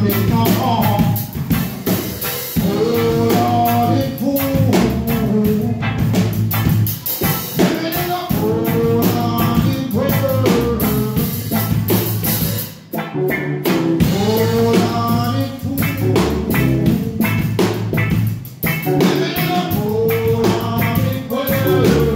take no more. Oh Lord, it's cool. Living in a cold hearted world. Oh Lord, it's cool. Living in a cold hearted world.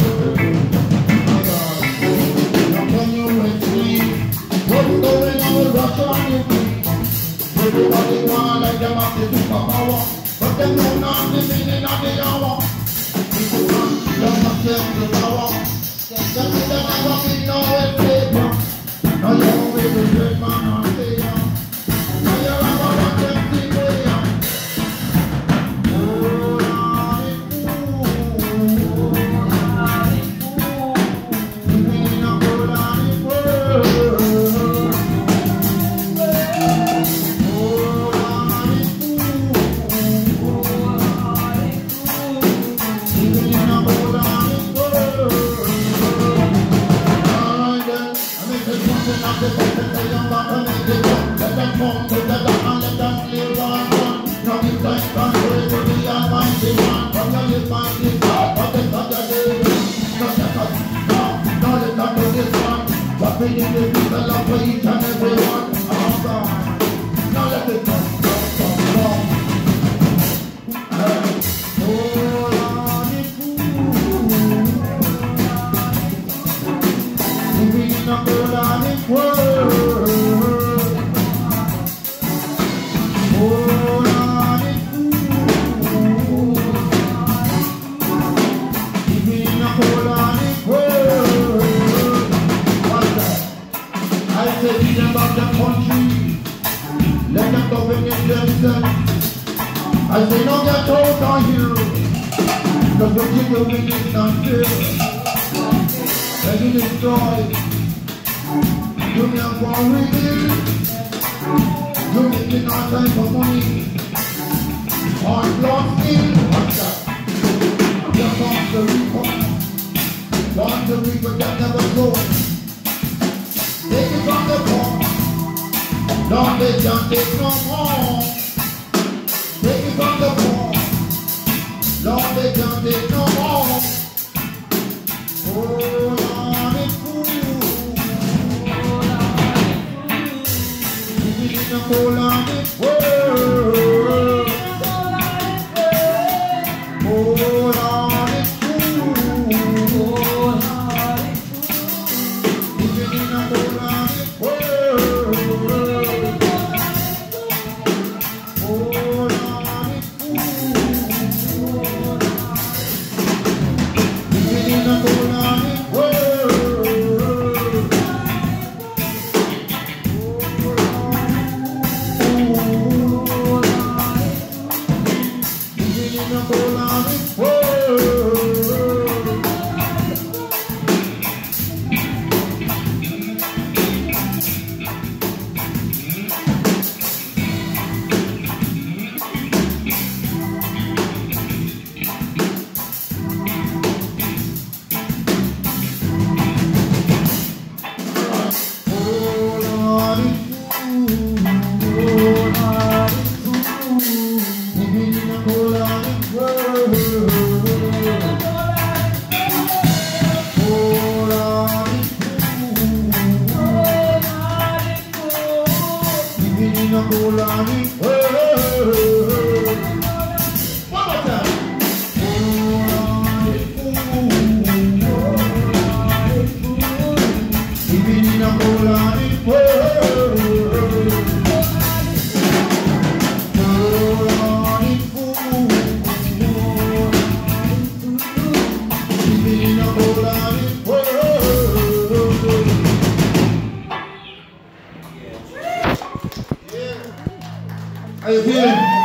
Now can you explain what's going on with Russia and Ukraine? Everybody want like them have the superpower, but them know not the meaning of the hour. People want them not take the power. Them never be no savior. Now you will be great man and savior. Now you have a lot them thing way up. Oh Lord, it's cool. Living in a cold hearted world. Let them come together and let them live on one. Now give thanks and praise to the Almighty One. From the lips and the heart, but the God that they will. Now let them do this one. Dropping in the people of each and every one. Oh God, now let it come. Oh Lord, it's cool. Living in a cold hearted world. Let them go in themselves. I say no get out on you, cause what you doing is not fair. And you destroy. You can't go with it. You making all type of money. On blood skin. What's that? Here comes the reaper. Want the reaper that never goes. Take it from the poor. Lord, they can't take no more. Take it from the poor. Lord, they can't take no more. Oh, Lord, it's cool. Living in a cold hearted world. Oh, Lord, it's cool. Living in a cold hearted world. How you feeling?